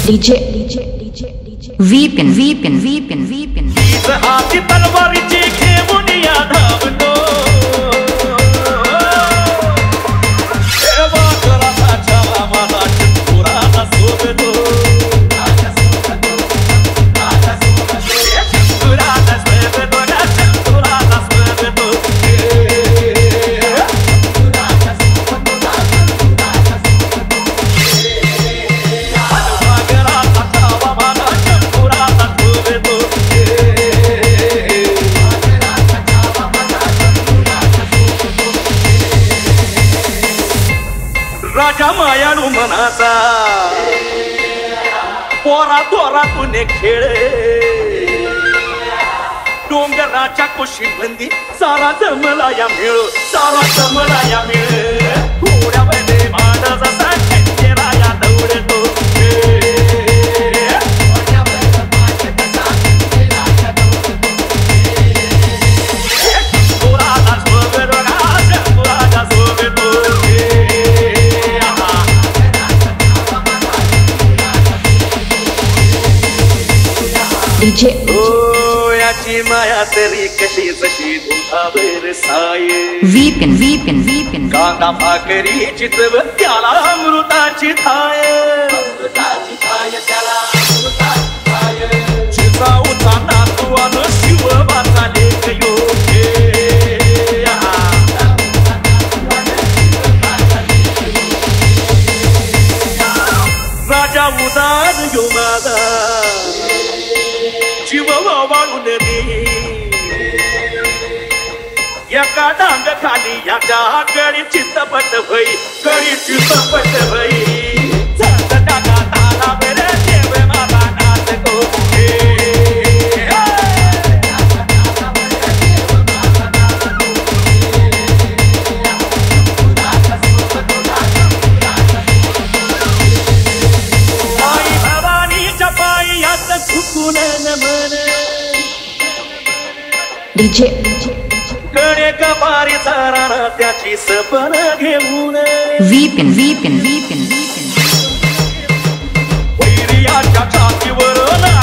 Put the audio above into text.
Vipin हाती तलवारीची घेऊन या धावलो देवा घराच्या मला चतुराला सोबतो राजा मायाळू मनाचा पोरा दोरातून खेळे डोंगराच्या कुशीबंदी सारा जमला या मिळ सारा जमला या मिळ घोड्यामध्ये माणस असा राया दौडतो याची माया तरी कशी जशी दुधावर साये Vipin कांदा भाकरी चितव त्याला अमृताची थाय चिसाऊचा नातू आणि शिवबाचा लेख योग्य राजा उदार यो माझा जीव वाळून दे एका डांग खाली याच्या गडी चित्तपट भई गडी चित्तपट भई झट टाका ताला बेरे देव मला नाच गो आई भवानीच्या पायात झुकून नमन कडे कपारी सारा त्याची सपन घेऊन Vipin वैरियाच्या छातीवर